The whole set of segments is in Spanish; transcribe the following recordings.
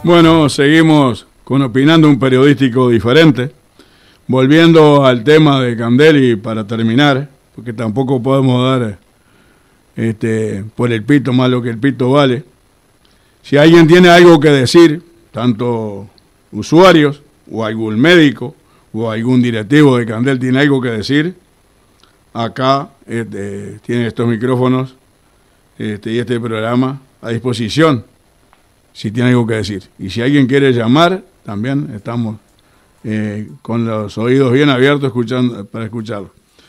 Bueno, seguimos con Opinando, un periodístico diferente. Volviendo al tema de Candel y para terminar, porque tampoco podemos dar por el pito más lo que el pito vale. Si alguien tiene algo que decir, tanto usuarios o algún médico o algún directivo de Candel tiene algo que decir, acá tienen estos micrófonos y este programa a disposición, si tiene algo que decir. Y si alguien quiere llamar, también estamos con los oídos bien abiertos para escucharlo.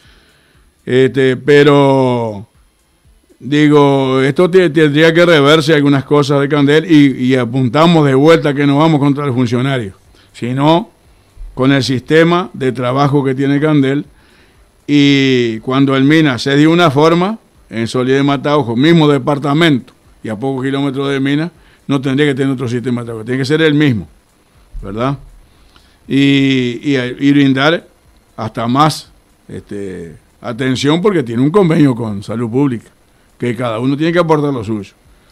Pero digo, esto tendría que reverse algunas cosas de Candel y apuntamos de vuelta que no vamos contra los funcionarios, sino con el sistema de trabajo que tiene Candel. Y cuando el Mina se dio una forma, en Solidad de Mataojo, mismo departamento y a pocos kilómetros de Mina, no tendría que tener otro sistema de trabajo, tiene que ser el mismo, ¿verdad? Y brindar hasta más atención, porque tiene un convenio con Salud Pública, que cada uno tiene que aportar lo suyo.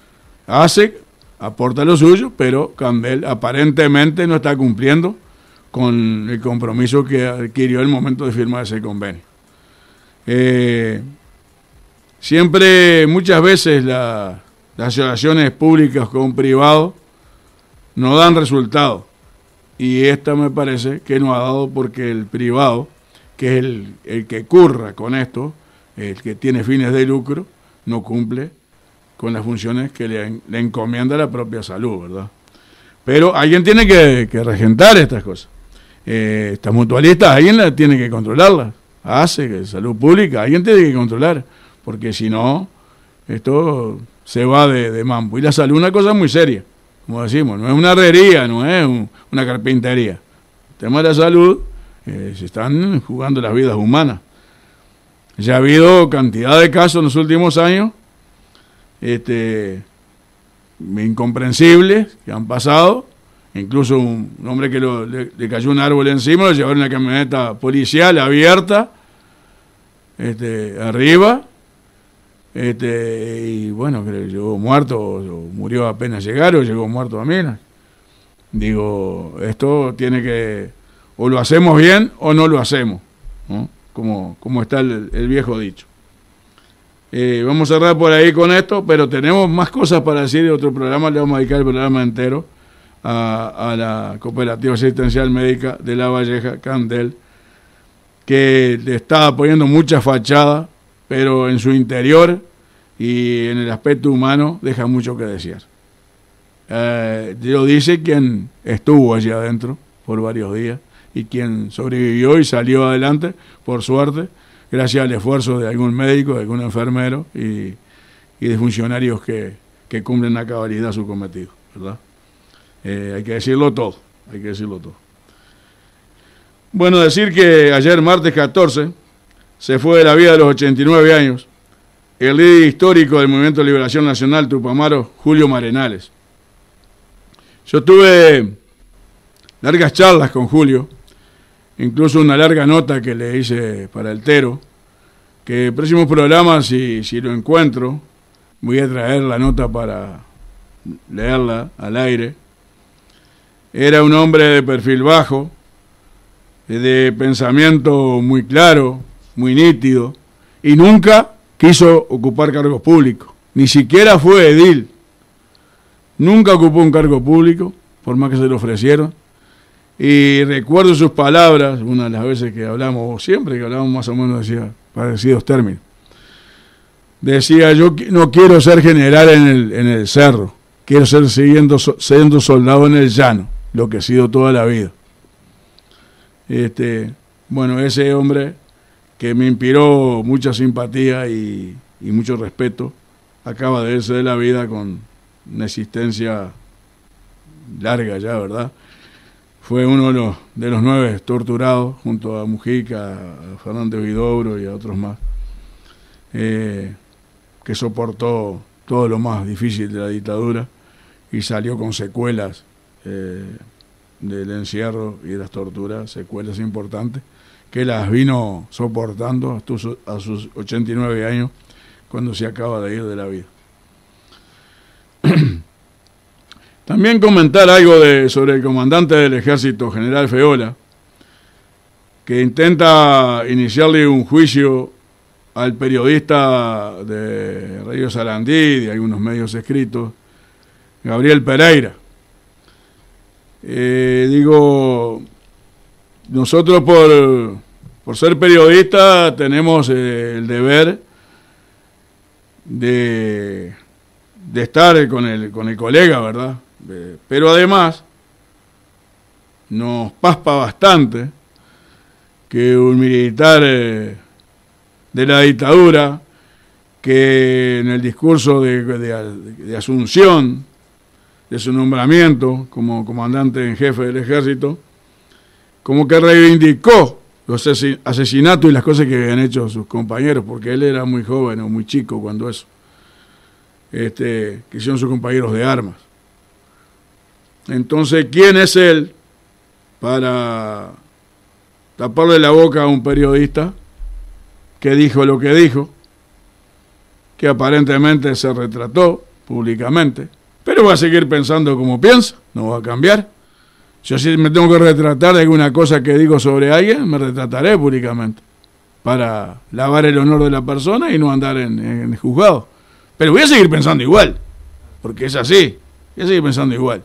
Aporta lo suyo, pero Candel aparentemente no está cumpliendo con el compromiso que adquirió en el momento de firmar ese convenio. Siempre, muchas veces las asociaciones públicas con privados no dan resultados, y esta me parece que no ha dado porque el privado, que es el que curra con esto, el que tiene fines de lucro, no cumple con las funciones que le encomienda la propia salud, ¿verdad? Pero alguien tiene que regentar estas cosas. Estas mutualistas, alguien tiene que controlarlas. Salud Pública, alguien tiene que controlar, porque si no, esto se va de mambo. Y la salud es una cosa muy seria, como decimos, no es una herrería, no es una carpintería. El tema de la salud, se están jugando las vidas humanas. Ya ha habido cantidad de casos en los últimos años, incomprensibles, que han pasado. Incluso un hombre que le cayó un árbol encima, lo llevaron en la camioneta policial abierta, arriba, y bueno, que llegó muerto, o murió apenas llegar, o llegó muerto a Minas. Digo, esto tiene que, o lo hacemos bien o no lo hacemos, ¿no? Como está el viejo dicho. Vamos a cerrar por ahí con esto, pero tenemos más cosas para decir. En otro programa le vamos a dedicar el programa entero a la Cooperativa Asistencial Médica de La Valleja, Candel, que le está poniendo mucha fachada, pero en su interior y en el aspecto humano deja mucho que desear. Lo dice quien estuvo allí adentro por varios días y quien sobrevivió y salió adelante, por suerte, gracias al esfuerzo de algún médico, de algún enfermero y de funcionarios que cumplen a cabalidad su cometido, ¿verdad? Hay que decirlo todo, Bueno, decir que ayer, martes 14, se fue de la vida a los 89 años el líder histórico del Movimiento de Liberación Nacional Tupamaro, Julio Marenales. Yo tuve largas charlas con Julio, incluso una larga nota que le hice para el Tero, que en próximos programas, si lo encuentro, voy a traer la nota para leerla al aire. Era un hombre de perfil bajo, de pensamiento muy claro, muy nítido, y nunca quiso ocupar cargos públicos, ni siquiera fue edil. Nunca ocupó un cargo público, por más que se lo ofrecieron. Y recuerdo sus palabras, una de las veces que hablamos, o siempre que hablamos más o menos decía parecidos términos. Decía, yo no quiero ser general en el cerro, quiero ser siendo soldado en el llano, lo que he sido toda la vida. Bueno, ese hombre que me inspiró mucha simpatía y mucho respeto, acaba de irse de la vida con una existencia larga ya, ¿verdad? Fue uno de los 9 torturados, junto a Mujica, a Fernández Huidobro y a otros más, que soportó todo lo más difícil de la dictadura y salió con secuelas del encierro y de las torturas, secuelas importantes, que las vino soportando hasta a sus 89 años, cuando se acaba de ir de la vida. También comentar algo sobre el comandante del ejército, general Feola, que intenta iniciarle un juicio al periodista de Radio Sarandí y de algunos medios escritos, Gabriel Pereira. Nosotros por ser periodistas tenemos el deber de estar con el colega, ¿verdad? Pero además nos paspa bastante que un militar de la dictadura, que en el discurso de asunción de su nombramiento como comandante en jefe del ejército, como que reivindicó los asesinatos y las cosas que habían hecho sus compañeros, porque él era muy joven o muy chico cuando eso, que hicieron sus compañeros de armas. Entonces, ¿quién es él para taparle la boca a un periodista que dijo lo que dijo, que aparentemente se retrató públicamente, pero va a seguir pensando como piensa, no va a cambiar? Yo, si me tengo que retratar de alguna cosa que digo sobre alguien, me retrataré públicamente para lavar el honor de la persona y no andar en el juzgado. Pero voy a seguir pensando igual, porque es así, voy a seguir pensando igual.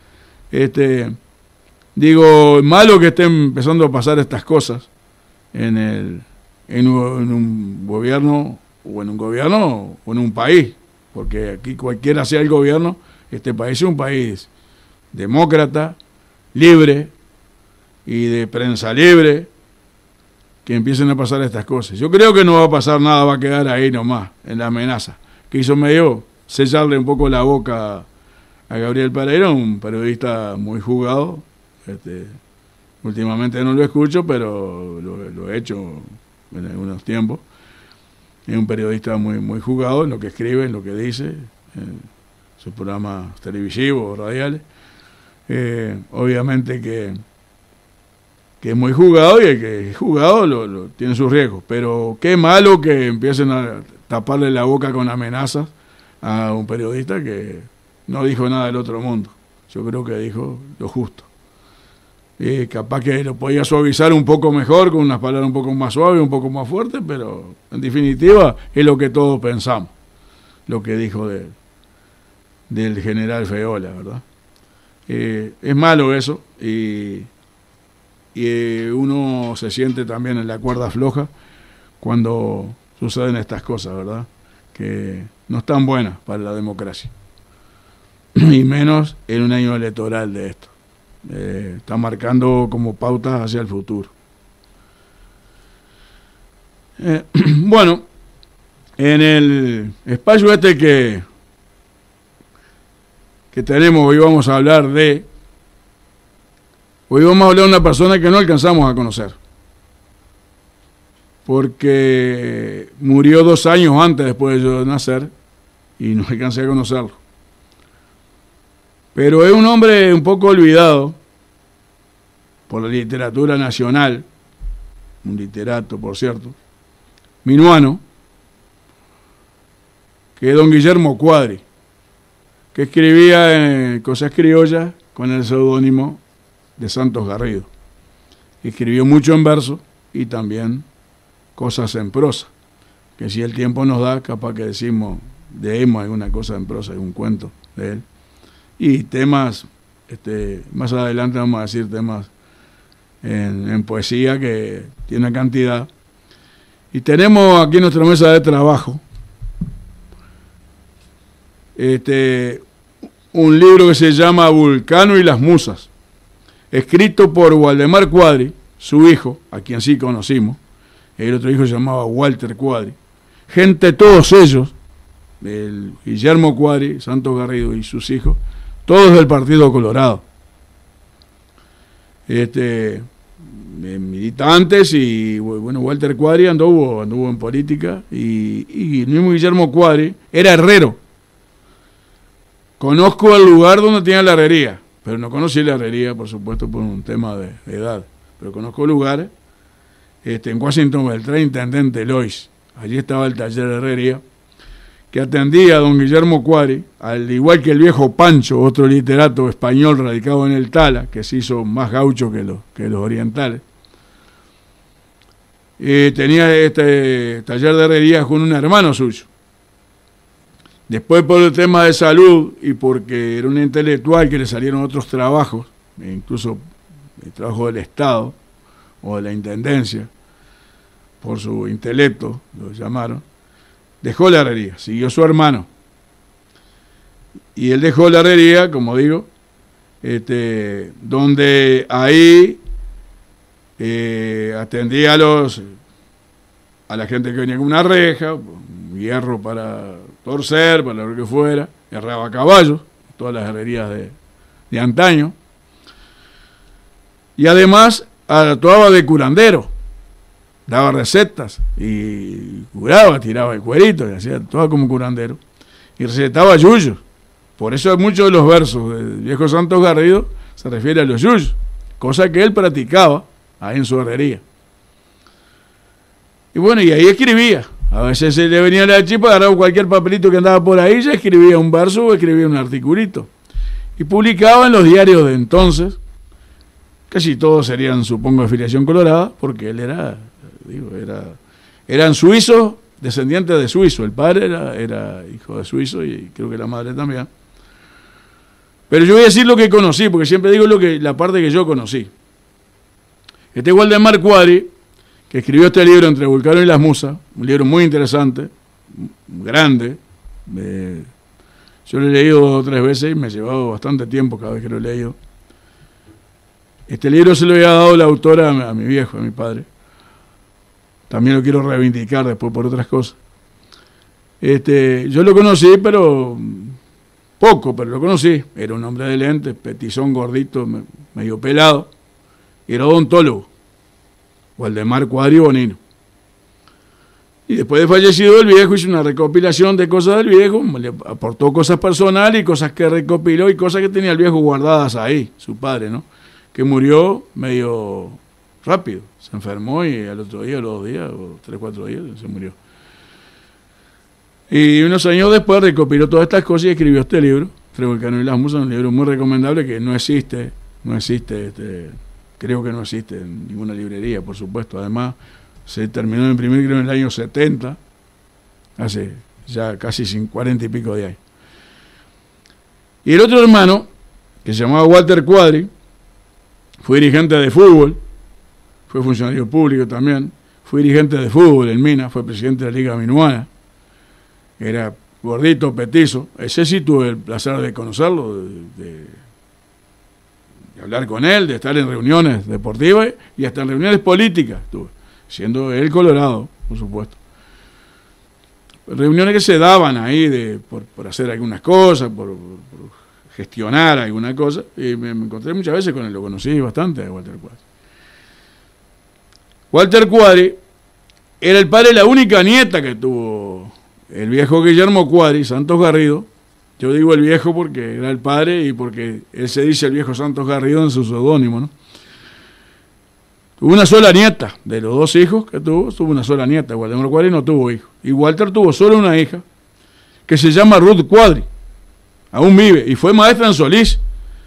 Malo que estén empezando a pasar estas cosas en un gobierno o en un país, porque aquí cualquiera sea el gobierno, este país es un país demócrata, libre y de prensa libre, que empiecen a pasar estas cosas. Yo creo que no va a pasar nada, va a quedar ahí nomás, en la amenaza, que hizo medio sellarle un poco la boca a Gabriel Pereira, un periodista muy jugado. Últimamente no lo escucho, pero lo he hecho en algunos tiempos. Es un periodista muy, muy jugado en lo que escribe, en lo que dice, en sus programas televisivos o radiales. Obviamente que es muy jugado, y el que es jugado tiene sus riesgos, pero qué malo que empiecen a taparle la boca con amenazas a un periodista que no dijo nada del otro mundo. Yo creo que dijo lo justo. Capaz que lo podía suavizar un poco mejor, con unas palabras un poco más suaves, un poco más fuertes, pero en definitiva es lo que todos pensamos, lo que dijo del general Feola, ¿verdad? Es malo eso, y uno se siente también en la cuerda floja cuando suceden estas cosas, ¿verdad? Que no están buenas para la democracia, y menos en un año electoral de esto. Está marcando como pautas hacia el futuro. Bueno, en el espacio que tenemos, hoy vamos a hablar de una persona que no alcanzamos a conocer, porque murió 2 años antes después de yo nacer y no alcancé a conocerlo. Pero es un hombre un poco olvidado por la literatura nacional, un literato, por cierto, minuano, que es don Guillermo Cuadri, que escribía en Cosas Criollas con el seudónimo de Santos Garrido. Escribió mucho en verso y también cosas en prosa, que si el tiempo nos da, capaz que leemos alguna cosa en prosa, algún cuento de él. Y temas, más adelante vamos a decir temas en poesía, que tiene una cantidad. Y tenemos aquí en nuestra mesa de trabajo un libro que se llama Vulcano y las Musas, escrito por Waldemar Cuadri, su hijo, a quien sí conocimos. El otro hijo se llamaba Walter Cuadri. Gente, todos ellos, el Guillermo Cuadri, Santos Garrido y sus hijos, todos del Partido Colorado. Militantes, y bueno, Walter Cuadri anduvo en política, y el mismo Guillermo Cuadri era herrero. Conozco el lugar donde tenía la herrería, pero no conocí la herrería, por supuesto, por un tema de edad. Pero conozco lugares. En Washington Beltrán, intendente Lois, allí estaba el taller de herrería, que atendía a don Guillermo Cuadri, al igual que el viejo Pancho, otro literato español radicado en el Tala, que se hizo más gaucho que los orientales. Tenía este taller de herrería con un hermano suyo. Después, por el tema de salud y porque era un intelectual que le salieron otros trabajos, incluso el trabajo del Estado o de la Intendencia, por su intelecto, lo llamaron, dejó la herrería, siguió su hermano. Y él dejó la herrería, como digo, donde ahí atendía a la gente que venía con una reja, un hierro para torcer, para lo que fuera, herraba caballos, todas las herrerías de antaño. Y además actuaba de curandero, daba recetas y curaba, tiraba el cuerito y hacía todo como curandero. Y recetaba yuyos. Por eso muchos de los versos del viejo Santos Garrido se refieren a los yuyos, cosa que él practicaba ahí en su herrería. Y bueno, y ahí escribía. A veces se le venía la chipa, agarraba cualquier papelito que andaba por ahí, ya escribía un verso o escribía un articulito. Y publicaba en los diarios de entonces. Casi todos serían, supongo, de filiación colorada, porque él eran suizos, descendientes de suizo. El padre era hijo de suizo y creo que la madre también. Pero yo voy a decir lo que conocí, porque siempre digo la parte que yo conocí. Este Waldemar Cuadri, que escribió este libro Entre Vulcano y las Musas, un libro muy interesante, grande. Yo lo he leído 2 o 3 veces y me ha llevado bastante tiempo cada vez que lo he leído. Este libro se lo había dado la autora a mi viejo, a mi padre. También lo quiero reivindicar después por otras cosas. Yo lo conocí, pero poco, pero lo conocí. Era un hombre de lentes, petizón, gordito, medio pelado. Y era odontólogo. Waldemar Cuadri Bonino. Y después de fallecido el viejo hizo una recopilación de cosas del viejo, le aportó cosas personales y cosas que recopiló y cosas que tenía el viejo guardadas ahí, su padre, ¿no? Que murió medio rápido, se enfermó y al otro día, los 2 días, o 3 o 4 días, se murió. Y unos años después recopiló todas estas cosas y escribió este libro, Entre Vulcano y las Musas, un libro muy recomendable que no existe, creo que no existe en ninguna librería, por supuesto. Además, se terminó de imprimir creo en el año 70, hace ya casi 40 y pico de años. Y el otro hermano, que se llamaba Walter Cuadri, fue dirigente de fútbol, fue funcionario público también, fue dirigente de fútbol en Minas, fue presidente de la Liga Minuana, era gordito, petizo. Ese sí tuve el placer de conocerlo, de hablar con él, de estar en reuniones deportivas y hasta en reuniones políticas, estuve, siendo él colorado, por supuesto. Reuniones que se daban ahí por hacer algunas cosas, por gestionar alguna cosa, y me encontré muchas veces con él, lo conocí bastante a Walter Cuadri. Walter Cuadri era el padre de la única nieta que tuvo el viejo Guillermo Cuadri, Santos Garrido. Yo digo el viejo porque era el padre y porque él se dice el viejo Santos Garrido en su seudónimo, ¿no? Tuvo una sola nieta, de los 2 hijos que tuvo una sola nieta. Waldemar Cuadri no tuvo hijos. Y Walter tuvo solo una hija, que se llama Ruth Cuadri. Aún vive, y fue maestra en Solís.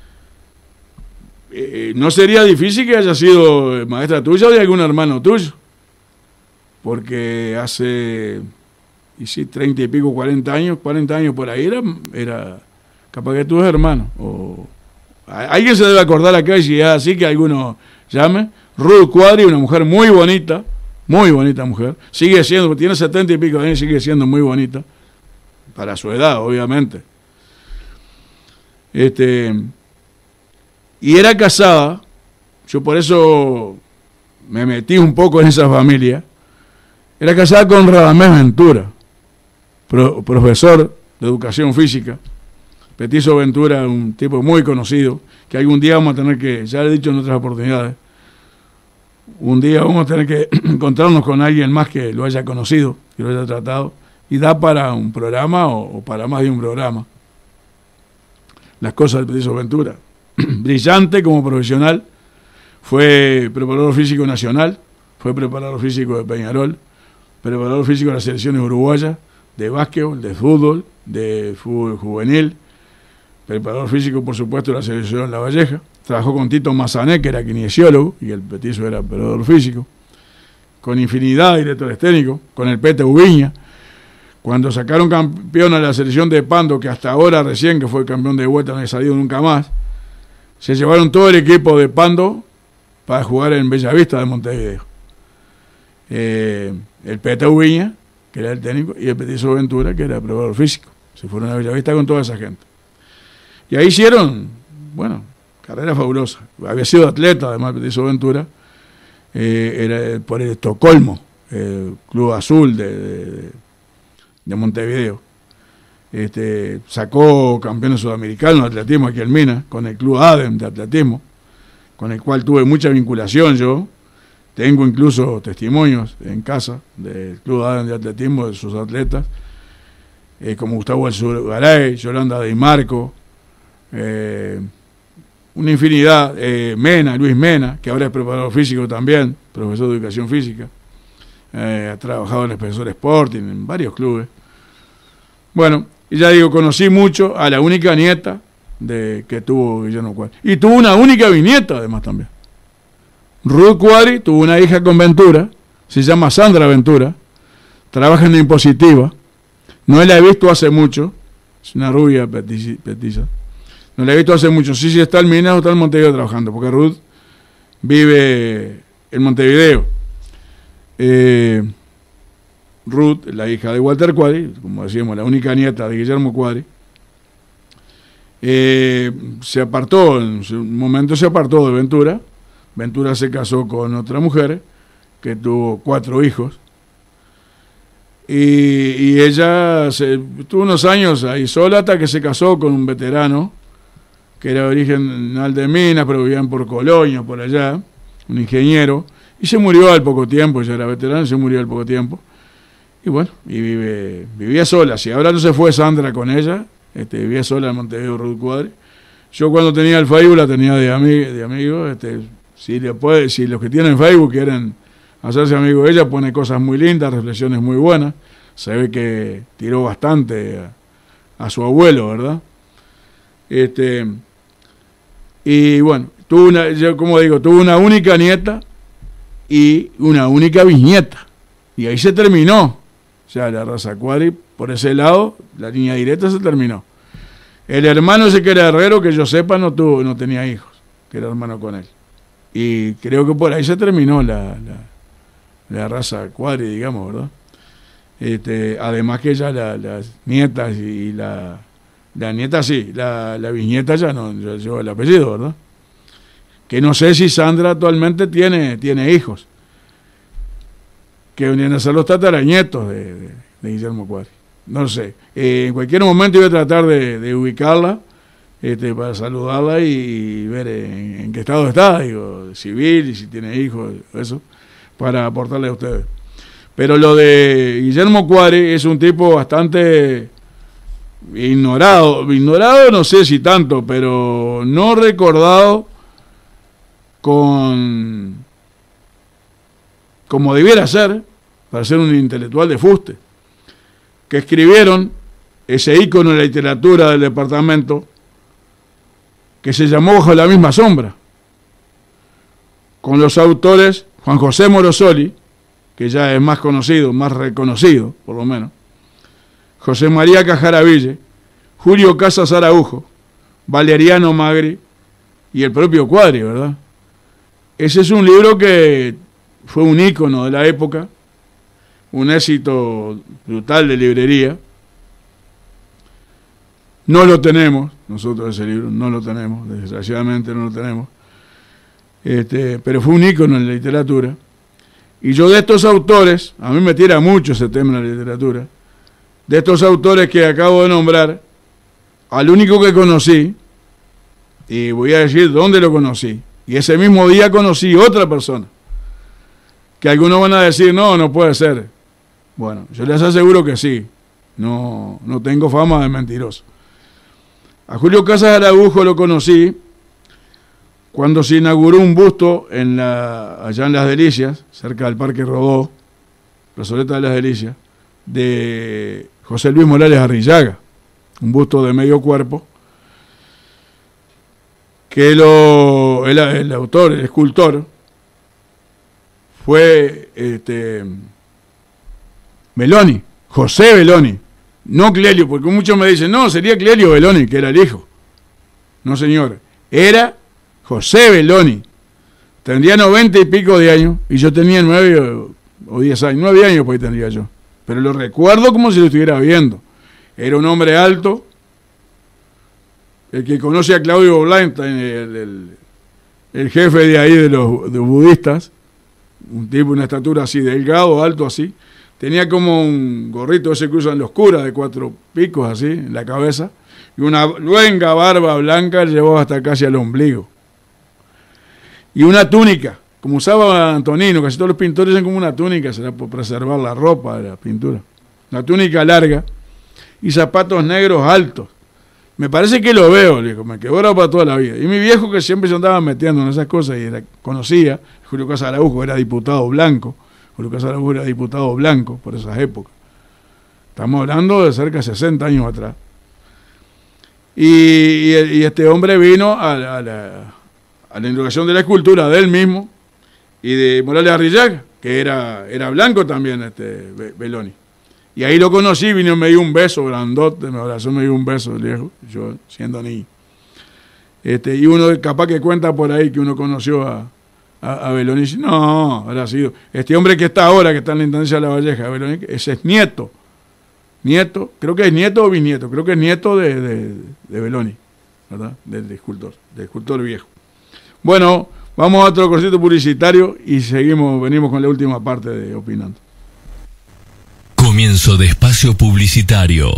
No sería difícil que haya sido maestra tuya o de algún hermano tuyo, porque hace 30 y pico, 40 años por ahí era capaz que tus hermanos, o alguien se debe acordar acá, y si es así que alguno llame. Ruth Cuadri, una mujer muy bonita mujer, sigue siendo, tiene 70 y pico de años, sigue siendo muy bonita, para su edad, obviamente. Y era casada, yo por eso me metí un poco en esa familia, era casada con Radamés Ventura, profesor de educación física. Petizo Ventura, un tipo muy conocido, que algún día vamos a tener que, ya le he dicho en otras oportunidades, un día vamos a tener que encontrarnos con alguien más que lo haya conocido, que lo haya tratado, y da para un programa o para más de un programa. Las cosas del Petizo Ventura. Brillante como profesional, fue preparador físico nacional, fue preparador físico de Peñarol, preparador físico de las selecciones uruguayas, básquetbol, de fútbol juvenil, preparador físico, por supuesto, de la selección La Valleja. Trabajó con Tito Mazané, que era kinesiólogo, y el petizo era preparador físico, con infinidad de directores técnicos, con el Pete Ubiña. Cuando sacaron campeón a la selección de Pando, que hasta ahora recién que fue campeón de vuelta, no había salido nunca más, se llevaron todo el equipo de Pando para jugar en Bellavista de Montevideo. El Pete Ubiña, que era el técnico, y el Petizo Ventura, que era el preparador físico. Se fueron a Bellavista con toda esa gente. Y ahí hicieron, bueno, carrera fabulosa. Había sido atleta, además, el Petizo Ventura, era por el Estocolmo, el Club Azul de Montevideo. Sacó campeones sudamericanos de atletismo aquí en Minas, con el Club ADEM de atletismo, con el cual tuve mucha vinculación yo. Tengo incluso testimonios en casa del Club ADEM de atletismo, de sus atletas, como Gustavo Alzugaray, Yolanda Di Marco, una infinidad, Luis Mena, que ahora es preparador físico también, profesor de educación física, ha trabajado en el Profesor Sporting, en varios clubes. Bueno, y ya digo, conocí mucho a la única nieta que tuvo Guillermo Cuadri. Y tuvo una única bisnieta además también. Ruth Cuadri tuvo una hija con Ventura, se llama Sandra Ventura, trabaja en la impositiva, no la he visto hace mucho, es una rubia petiza, no la he visto hace mucho, sí está en Minas o está en Montevideo trabajando, porque Ruth vive en Montevideo. Ruth, la hija de Walter Cuadri, como decíamos, la única nieta de Guillermo Cuadri, se apartó, en un momento se apartó de Ventura. Ventura se casó con otra mujer que tuvo 4 hijos y ella tuvo unos años ahí sola hasta que se casó con un veterano que era de origen de Minas, pero vivían por Colonia, por allá, un ingeniero, y se murió al poco tiempo. Ya era veterano, se murió al poco tiempo. Y bueno, vivía sola. Si ahora no se fue Sandra con ella, vivía sola en Montevideo, Ruth Cuadri. Yo cuando tenía el Facebook la tenía de amigo. Si los que tienen Facebook quieren hacerse amigos de ella, pone cosas muy lindas, reflexiones muy buenas. Se ve que tiró bastante a su abuelo, ¿verdad? Y bueno, tuvo una única nieta y una única bisnieta. Y ahí se terminó. O sea, la raza Cuadri, por ese lado, la línea directa se terminó. El hermano ese que era herrero, que yo sepa, no tenía hijos, que era hermano con él. Y creo que por ahí se terminó la raza Cuadri, digamos, ¿verdad? Además que ya las nietas y la nieta sí, la bisnieta ya no lleva el apellido, ¿verdad? Que no sé si Sandra actualmente tiene hijos, que venían a ser los tataranietos de Guillermo Cuadri. No sé, en cualquier momento voy a tratar de ubicarla, para saludarla y ver en qué estado está, digo, civil, y si tiene hijos, eso, para aportarle a ustedes. Pero lo de Guillermo Cuadri es un tipo bastante ignorado no sé si tanto, pero no recordado como debiera ser, para ser un intelectual de fuste, que escribieron ese ícono de la literatura del departamento, que se llamó Bajo la misma sombra, con los autores Juan José Morosoli, que ya es más conocido, más reconocido, por lo menos, José María Cajaraville, Julio Casas Araujo, Valeriano Magri y el propio Cuadri, ¿verdad? Ese es un libro que fue un ícono de la época, un éxito brutal de librería. No lo tenemos, nosotros ese libro no lo tenemos, desgraciadamente no lo tenemos, pero fue un ícono en la literatura. Y yo de estos autores, a mí me tira mucho ese tema en la literatura, de estos autores que acabo de nombrar, al único que conocí, y voy a decir dónde lo conocí, y ese mismo día conocí otra persona, que algunos van a decir, no puede ser. Bueno, yo les aseguro que sí, no tengo fama de mentiroso. A Julio Casas Araujo lo conocí cuando se inauguró un busto allá en Las Delicias, cerca del Parque Rodó, Plazoleta de Las Delicias, de José Luis Morales Arrillaga, un busto de medio cuerpo, que el autor, el escultor, fue Belloni, José Belloni, no Clelio, porque muchos me dicen, no, sería Clelio Belloni, que era el hijo. No, señor, era José Belloni. Tendría 90 y pico de años, y yo tenía 9 o 10 años, 9 años pues tendría yo. Pero lo recuerdo como si lo estuviera viendo. Era un hombre alto. El que conoce a Claudio Blanstein, el jefe de ahí de los budistas, un tipo, una estatura así, delgado, alto así, tenía como un gorrito ese que usan los curas de 4 picos así, en la cabeza, y una luenga barba blanca llevó hasta casi al ombligo. Y una túnica, como usaba Antonino, casi todos los pintores usan como una túnica, será por preservar la ropa de la pintura. Una túnica larga y zapatos negros altos. Me parece que lo veo, le digo, me quedó grabado para toda la vida. Y mi viejo, que siempre se andaba metiendo en esas cosas y conocía, Julio Casas Araujo era diputado blanco, por esas épocas. Estamos hablando de cerca de 60 años atrás. Y este hombre vino a la inauguración de la escultura de él mismo y de Morales Arrillaga, que era blanco también, Belloni. Y ahí lo conocí, vino y me dio un beso grandote, me abrazó, me dio un beso viejo, yo siendo niño. Y uno capaz que cuenta por ahí que uno conoció a Belloni y dice, no, habrá sido. Este hombre que está ahora, que está en la Intendencia de La Valleja, Belloni, ese es nieto, creo que es nieto o bisnieto, creo que es nieto de Belloni, ¿verdad? Del escultor viejo. Bueno, vamos a otro cortito publicitario y venimos con la última parte de Opinando. Comienzo de espacio publicitario.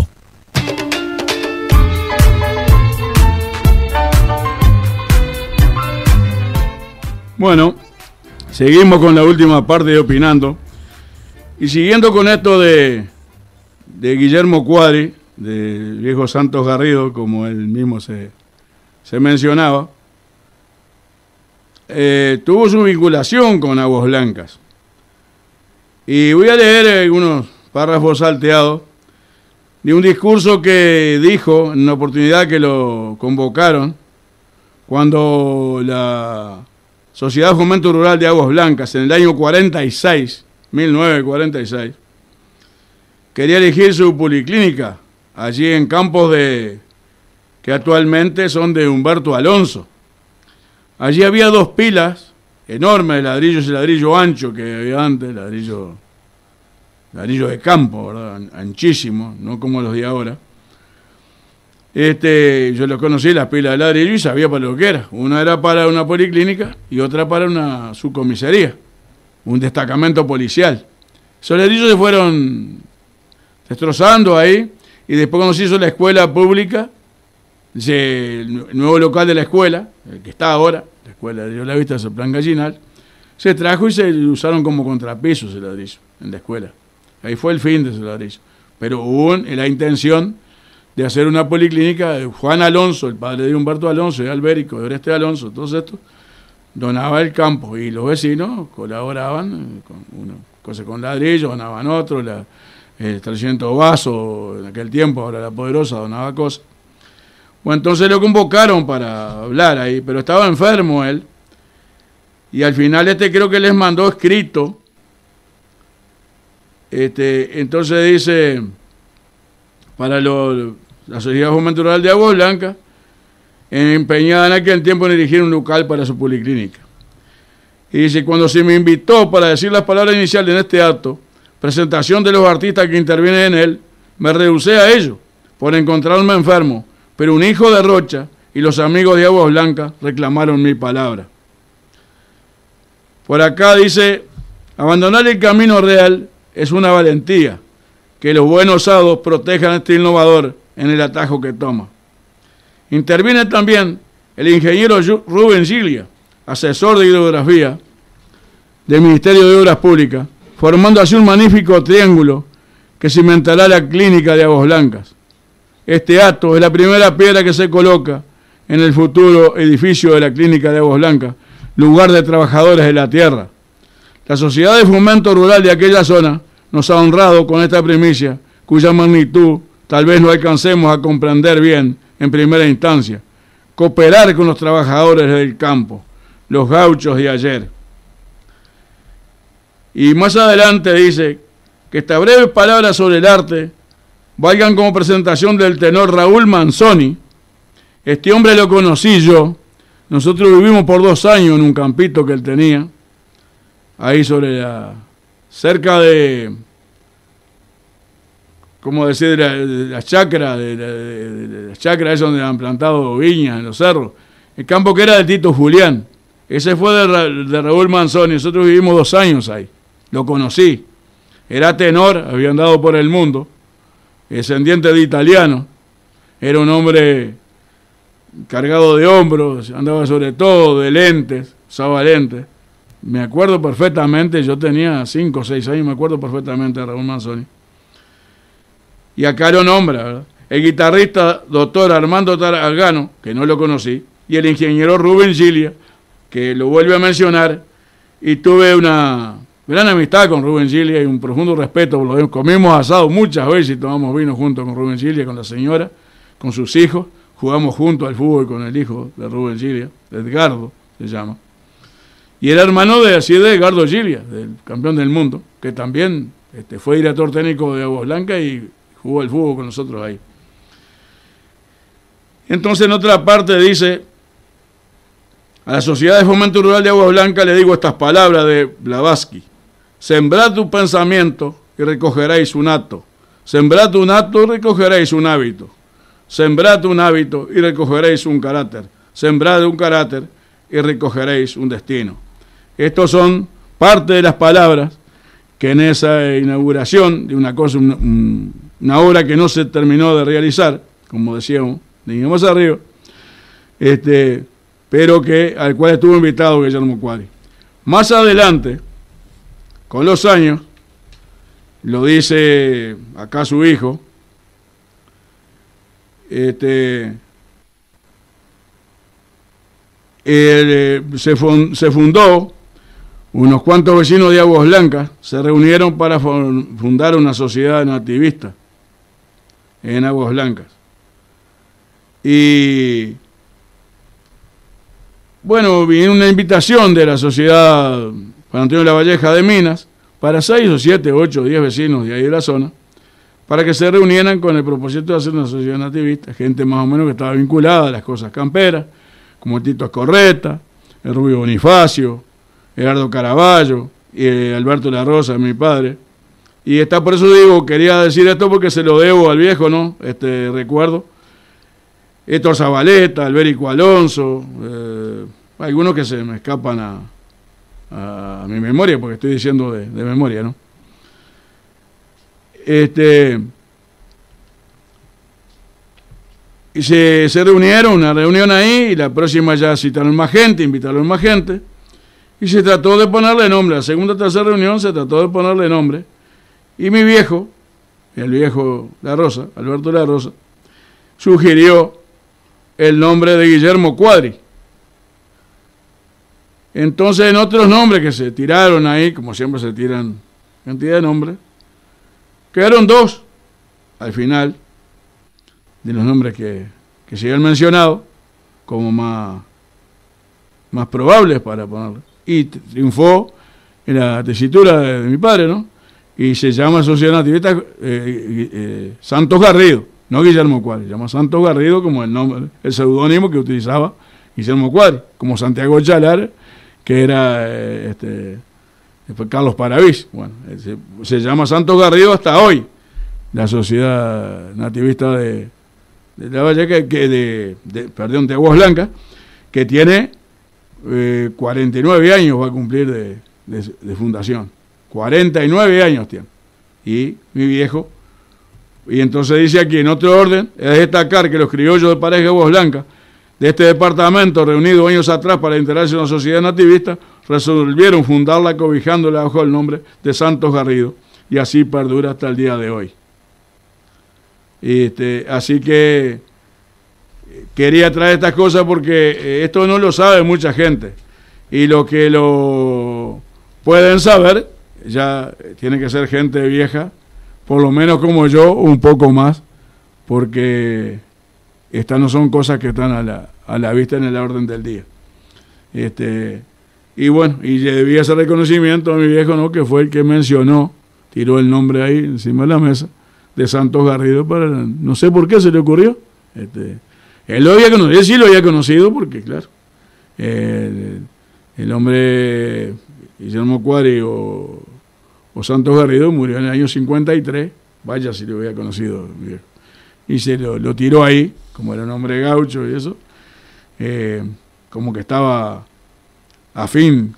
Bueno, seguimos con la última parte de Opinando. Y siguiendo con esto de Guillermo Cuadri, del viejo Santos Garrido, como él mismo se mencionaba, tuvo su vinculación con Aguas Blancas. Y voy a leer algunos párrafos salteados de un discurso que dijo en una oportunidad que lo convocaron cuando la Sociedad de Fomento Rural de Aguas Blancas en el año 1946, quería elegir su policlínica allí en campos que actualmente son de Humberto Alonso. Allí había 2 pilas enormes de ladrillos y ladrillo ancho que había antes, ladrillo de campo, ¿verdad? Anchísimo, no como los de ahora. Yo los conocí, las pilas de ladrillo, y sabía para lo que era. Una era para una policlínica y otra para una subcomisaría, un destacamento policial. Esos ladrillos se fueron destrozando ahí, y después cuando se hizo la escuela pública, el nuevo local de la escuela, el que está ahora, la escuela de la Vista, es el Plan Gallinal, se trajo y se usaron como contrapisos ese ladrillo en la escuela. Ahí fue el fin de ese ladrillo. Pero hubo la intención de hacer una policlínica. Juan Alonso, el padre de Humberto Alonso, de Albérico, de Oreste Alonso, todos estos, donaba el campo y los vecinos colaboraban con ladrillos, donaban otros, el 300 vasos en aquel tiempo, ahora la Poderosa donaba cosas. Bueno, entonces lo convocaron para hablar ahí, pero estaba enfermo él, y al final creo que les mandó escrito. Entonces dice, para la Sociedad de Fomento Rural de Aguas Blancas, empeñada en aquel tiempo en erigir un local para su policlínica. Y dice, cuando se me invitó para decir las palabras iniciales en este acto, presentación de los artistas que intervienen en él, me rehusé a ello, por encontrarme enfermo, pero un hijo de Rocha y los amigos de Aguas Blancas reclamaron mi palabra. Por acá dice, abandonar el camino real es una valentía, que los buenos hados protejan a este innovador en el atajo que toma. Interviene también el ingeniero Rubén Gilia, asesor de hidrografía del Ministerio de Obras Públicas, formando así un magnífico triángulo que cimentará la clínica de Aguas Blancas. Este acto es la primera piedra que se coloca en el futuro edificio de la clínica de Aguas Blancas, lugar de trabajadores de la tierra. La Sociedad de Fomento Rural de aquella zona nos ha honrado con esta primicia, cuya magnitud tal vez no alcancemos a comprender bien en primera instancia. Cooperar con los trabajadores del campo, los gauchos de ayer. Y más adelante dice que estas breves palabras sobre el arte valgan como presentación del tenor Raúl Manzoni. Este hombre lo conocí yo. Nosotros vivimos por 2 años en un campito que él tenía, ahí cerca de, ¿cómo decir?, de la chacra, de la chacra es donde han plantado viñas en los cerros, el campo que era de Tito Julián. Ese fue de Raúl Manzoni. Nosotros vivimos 2 años ahí, lo conocí, era tenor, había andado por el mundo, descendiente de italiano, era un hombre cargado de hombros, andaba sobre todo de lentes, usaba lentes. Me acuerdo perfectamente, yo tenía 5 o 6 años, me acuerdo perfectamente de Raúl Manzoni. Y acá lo nombra, ¿verdad? El guitarrista doctor Armando Taragano, que no lo conocí, y el ingeniero Rubén Gilia, que lo vuelve a mencionar, y tuve una gran amistad con Rubén Gilia y un profundo respeto por lo demás. Comimos asado muchas veces y tomamos vino junto con Rubén Gilia, con la señora, con sus hijos. Jugamos juntos al fútbol con el hijo de Rubén Gilia, Edgardo se llama. Y era hermano de Edgardo Gilia, del campeón del mundo, que también fue director técnico de Aguas Blancas y jugó al fútbol con nosotros ahí. Entonces en otra parte dice: a la Sociedad de Fomento Rural de Aguas Blancas le digo estas palabras de Blavatsky: sembrad tu pensamiento y recogeréis un acto. Sembrad un acto y recogeréis un hábito. Sembrad un hábito y recogeréis un carácter. Sembrad un carácter y recogeréis un destino. Estos son parte de las palabras que en esa inauguración de una cosa, una obra que no se terminó de realizar, como decíamos, digamos arriba, pero al cual estuvo invitado Guillermo Cuadri. Más adelante, con los años, lo dice acá su hijo, se fundó, unos cuantos vecinos de Aguas Blancas se reunieron para fundar una sociedad nativista en Aguas Blancas. Y bueno, vino una invitación de la sociedad Juan Antonio Lavalleja de Minas para 6 o 7, 8 o 10 vecinos de ahí de la zona, para que se reunieran con el propósito de hacer una sociedad nativista, gente más o menos que estaba vinculada a las cosas camperas, como Tito Escorreta, el Rubio Bonifacio, Gerardo Caraballo y Alberto La Rosa, mi padre. Y por eso digo, quería decir esto porque se lo debo al viejo, ¿no? Recuerdo. Héctor Zabaleta, Albérico Alonso, algunos que se me escapan a mi memoria, porque estoy diciendo de memoria, ¿no? Y se reunieron, una reunión ahí, y la próxima ya citaron más gente, invitaron más gente, y se trató de ponerle nombre. La segunda o tercera reunión se trató de ponerle nombre, y mi viejo, el viejo La Rosa, Alberto La Rosa, sugirió el nombre de Guillermo Cuadri. Entonces, en otros nombres que se tiraron ahí, como siempre se tiran cantidad de nombres, quedaron 2 al final de los nombres que se habían mencionado como más probables para ponerle. Y triunfó en la tesitura de mi padre, ¿no? Y se llama Sociedad Nativista Santos Garrido, no Guillermo Cuadri, se llama Santos Garrido como el nombre, el seudónimo que utilizaba Guillermo Cuadri, como Santiago Chalar, que era fue Carlos Paravís. Bueno, se llama Santos Garrido hasta hoy, la Sociedad Nativista de la Valleca, de Aguas Blancas, que tiene 49 años va a cumplir de fundación. 49 años tiene. Y mi viejo, y entonces dice aquí, en otro orden, es destacar que los criollos de Pareja de Aguas Blancas, de este departamento, reunidos años atrás para integrarse en una sociedad nativista, resolvieron fundarla cobijándola bajo el nombre de Santos Garrido, y así perdura hasta el día de hoy. Así que quería traer estas cosas porque esto no lo sabe mucha gente, y lo que lo pueden saber ya tiene que ser gente vieja, por lo menos como yo, un poco más, porque estas no son cosas que están a la vista en el orden del día. Y bueno, y debía ese reconocimiento a mi viejo, ¿no? Que fue el que mencionó, tiró el nombre ahí encima de la mesa, de Santos Garrido, no sé por qué se le ocurrió. Él lo había conocido, él sí lo había conocido, porque claro, el hombre Guillermo Cuadri o Santos Garrido murió en el año 53, vaya si lo había conocido mi viejo. Y se lo tiró ahí, como era un hombre gaucho y eso, como que estaba afín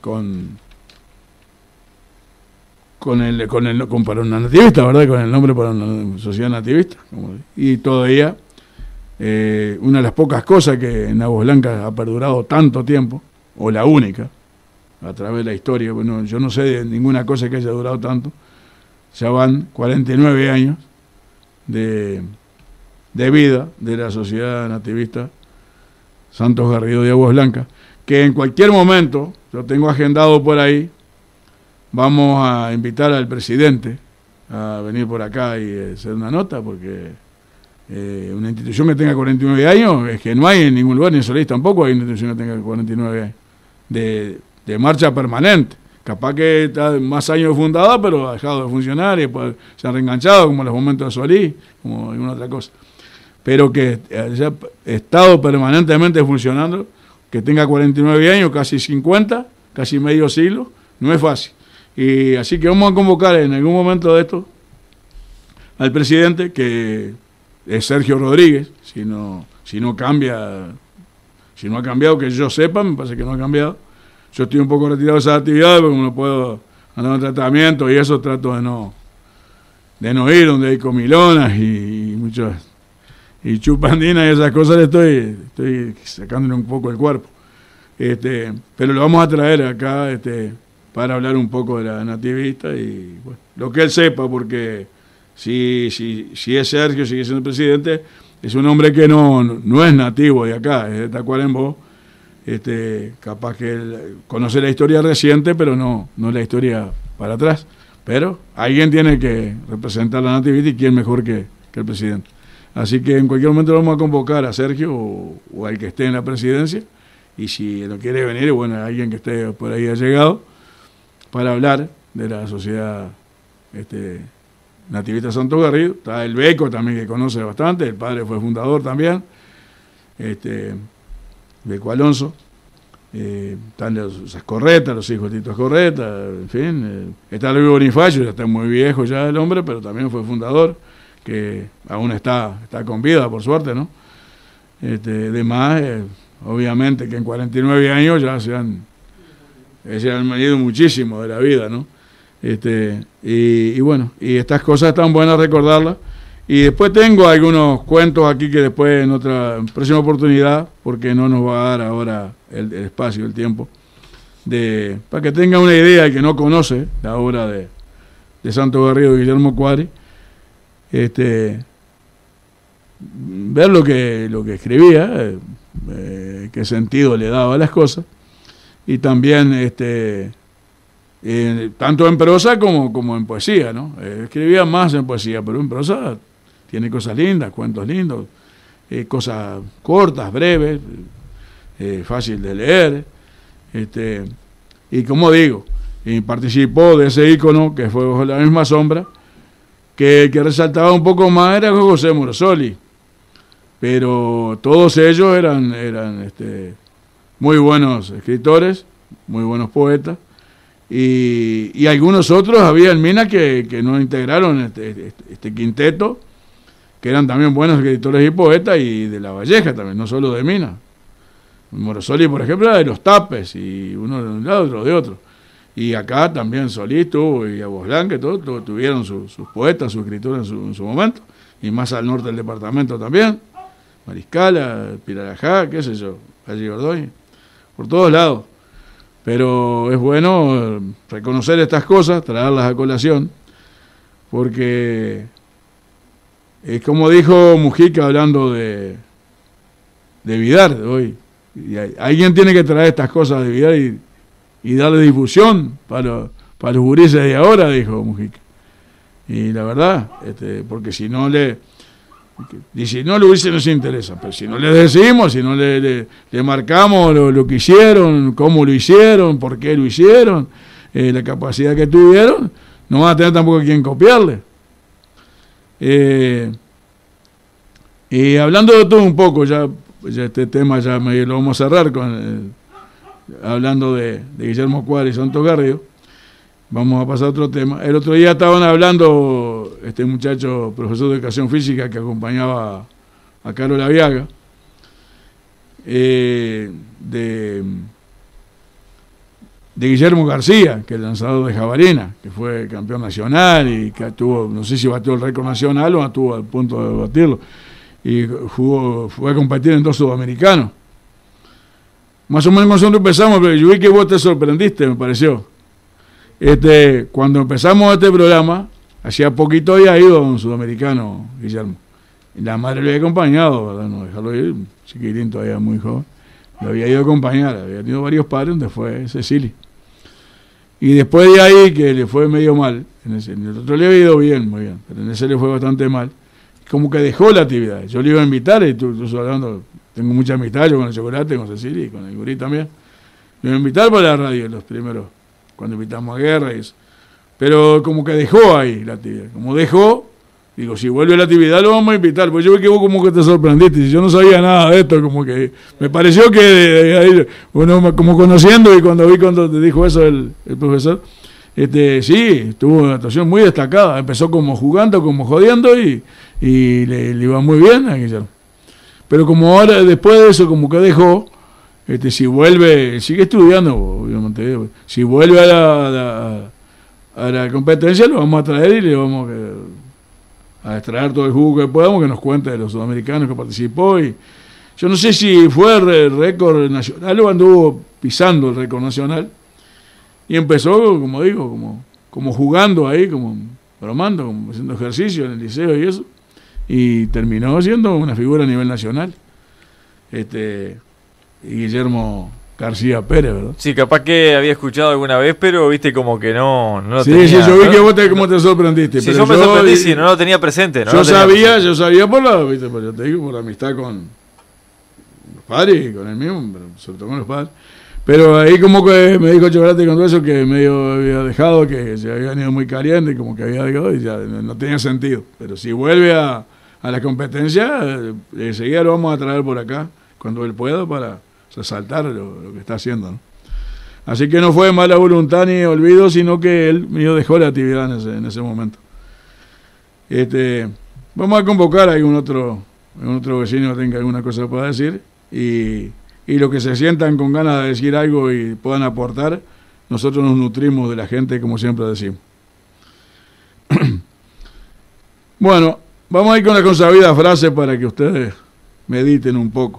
para una nativista, ¿verdad? Con el nombre para una sociedad nativista. Y todavía, una de las pocas cosas que en Aguas Blancas ha perdurado tanto tiempo, o la única, a través de la historia, bueno, yo no sé de ninguna cosa que haya durado tanto, ya van 49 años de vida de la sociedad nativista Santos Garrido de Aguas Blancas, que en cualquier momento, yo tengo agendado por ahí, vamos a invitar al presidente a venir por acá y hacer una nota, porque una institución que tenga 49 años, es que no hay en ningún lugar, ni en Solís tampoco hay una institución que tenga 49 años, de marcha permanente. Capaz que está más años fundada, pero ha dejado de funcionar y después se ha reenganchado, como en los momentos de Solís, como alguna otra cosa. Pero que haya estado permanentemente funcionando, que tenga 49 años, casi 50, casi medio siglo, no es fácil. Y así que vamos a convocar en algún momento de esto al presidente, que es Sergio Rodríguez, si no cambia, si no ha cambiado, que yo sepa, me parece que no ha cambiado. Yo estoy un poco retirado de esas actividades, porque no puedo andar en tratamiento y eso, trato de no ir donde hay comilonas y muchas y chupandinas y esas cosas, estoy sacándole un poco el cuerpo. Pero lo vamos a traer acá para hablar un poco de la nativista y bueno, lo que él sepa, porque si es Sergio, sigue siendo presidente, es un hombre que no es nativo de acá, es de Tacuarembó. Capaz que él conoce la historia reciente, pero no la historia para atrás. Pero alguien tiene que representar la nativista, y quién mejor que el presidente. Así que en cualquier momento vamos a convocar a Sergio o al que esté en la presidencia, y si no quiere venir, bueno, alguien que esté por ahí ha llegado, para hablar de la sociedad nativista Santos Garrido. Está el Beco también, que conoce bastante, el padre fue fundador también, Beco Alonso. Están los Ascorreta, los hijos de Tito Ascorreta, en fin. Está Luis Bonifacio, ya está muy viejo ya el hombre, pero también fue fundador, que aún está con vida, por suerte, ¿no? Además, obviamente que en 49 años ya se han venido muchísimo de la vida, ¿no? Y bueno, y estas cosas están buenas recordarlas. Y después tengo algunos cuentos aquí que después en otra próxima oportunidad, porque no nos va a dar ahora el espacio, el tiempo, para que tenga una idea, el que no conoce la obra de Santos Garrido y Guillermo Cuadri, ver lo que escribía, qué sentido le daba a las cosas, y también tanto en prosa como en poesía, ¿no? Escribía más en poesía, pero en prosa tiene cosas lindas, cuentos lindos, cosas cortas, breves, fácil de leer, y como digo, participó de ese ícono que fue Bajo la misma sombra, que resaltaba un poco más era José Morosoli, pero todos ellos eran muy buenos escritores, muy buenos poetas, y algunos otros había en Minas que no integraron este quinteto, que eran también buenos escritores y poetas, y de La Valleja también, no solo de Minas. Morosoli, por ejemplo, era de Los Tapes, y uno de un lado, otro de otro. Y acá también Solís tuvo, y Aguas Blancas, todos tuvieron sus poetas, sus escritores en su momento, y más al norte del departamento también, Mariscala, Pirarajá, qué sé yo, Valle Gordoy, por todos lados. Pero es bueno reconocer estas cosas, traerlas a colación, porque es como dijo Mujica hablando de Vidar hoy, y alguien tiene que traer estas cosas de Vidar y darle difusión para para los gurises de ahora, dijo Mujica. Y la verdad, porque si no le hubiese, no se interesa, pero si no le decimos, si no le marcamos lo que hicieron, cómo lo hicieron, por qué lo hicieron, la capacidad que tuvieron, no van a tener tampoco a quien copiarle. Y hablando de todo un poco, ya este tema ya lo vamos a cerrar hablando de Guillermo Cuadra y Santos Garrido. Vamos a pasar a otro tema. El otro día estaban hablando este muchacho, profesor de educación física que acompañaba a Carlos Laviaga, de Guillermo García, que es el lanzador de jabalina, que fue campeón nacional y que tuvo, no sé si batió el récord nacional o estuvo al punto de batirlo, y fue a competir en 2 sudamericanos. Más o menos nosotros empezamos, pero yo vi que vos te sorprendiste, me pareció. Cuando empezamos este programa, hacía poquito había ido a un sudamericano, Guillermo. Y la madre lo había acompañado, ¿verdad? No dejarlo ir, chiquitín todavía muy joven. Lo había ido a acompañar, había tenido varios padres, donde fue Cecilia. Y después de ahí, que le fue medio mal, en el otro le había ido bien, muy bien, pero en ese le fue bastante mal. Como que dejó la actividad. Yo le iba a invitar, y tú hablando, tengo mucha amistad, yo con el Chocolate, con Cecilia y con el Gurí también. Le iba a invitar para la radio, los primeros, cuando invitamos a Guerra y eso. Pero como que dejó ahí la actividad. Como dejó, digo, si vuelve la actividad lo vamos a invitar. Pues yo vi que vos como que te sorprendiste. Si yo no sabía nada de esto, como que me pareció que, bueno, como conociendo, y cuando te dijo eso el profesor, sí, tuvo una actuación muy destacada. Empezó como jugando, como jodiendo y le iba muy bien a Guillermo. Pero como ahora, después de eso, como que dejó, si vuelve, sigue estudiando, obviamente, si vuelve a la competencia, lo vamos a traer y le vamos a extraer todo el jugo que podamos, que nos cuente de los sudamericanos que participó. Y yo no sé si fue el récord nacional o anduvo pisando el récord nacional. Y empezó, como digo, como jugando ahí, como bromando, como haciendo ejercicio en el liceo y eso. Y terminó siendo una figura a nivel nacional. Y Guillermo García Pérez, ¿verdad? Sí, capaz que había escuchado alguna vez, pero viste como que no lo sí, tenía. Sí, yo vi ¿no? que vos como te sorprendiste. Sí, pero yo me sorprendí, sí, no lo tenía presente. Yo sabía por yo te digo, por la amistad con los padres y con él mismo, pero sobre todo con los padres. Pero ahí como que me dijo Chocolate con todo eso que medio había dejado, que se había ido muy caliente, como que había dejado y ya no tenía sentido. Pero si vuelve a la competencia, enseguida lo vamos a traer por acá, cuando él pueda, para resaltar lo que está haciendo, ¿no? Así que no fue mala voluntad ni olvido, sino que él medio dejó la actividad en ese momento. Vamos a convocar a algún otro vecino que tenga alguna cosa para decir, y los que se sientan con ganas de decir algo y puedan aportar, nosotros nos nutrimos de la gente, como siempre decimos. Bueno, vamos a ir con la consabida frase para que ustedes mediten un poco.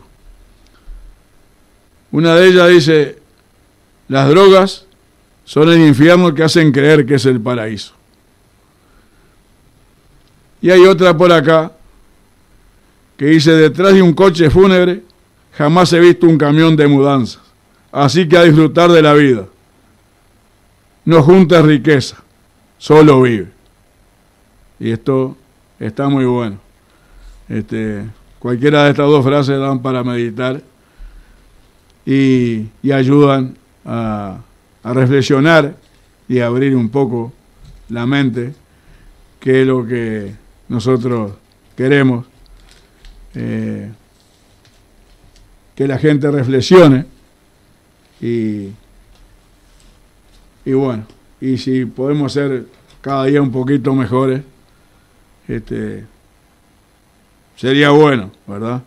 Una de ellas dice: las drogas son el infierno que hacen creer que es el paraíso. Y hay otra por acá que dice: detrás de un coche fúnebre jamás he visto un camión de mudanzas, así que a disfrutar de la vida. No juntes riqueza, solo vive. Y esto está muy bueno. Cualquiera de estas dos frases dan para meditar y ayudan a reflexionar y a abrir un poco la mente, que es lo que nosotros queremos, que la gente reflexione y bueno, y si podemos ser cada día un poquito mejores, sería bueno, ¿verdad?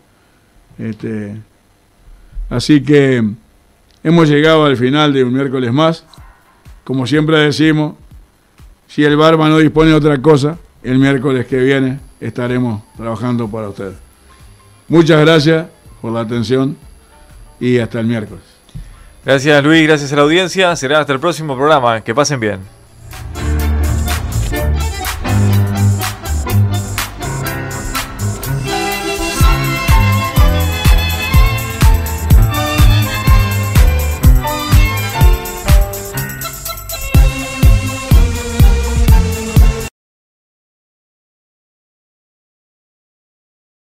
Así que hemos llegado al final de un miércoles más. Como siempre decimos, si el Barba no dispone de otra cosa, el miércoles que viene estaremos trabajando para ustedes. Muchas gracias por la atención y hasta el miércoles. Gracias, Luis, gracias a la audiencia. Será hasta el próximo programa. Que pasen bien.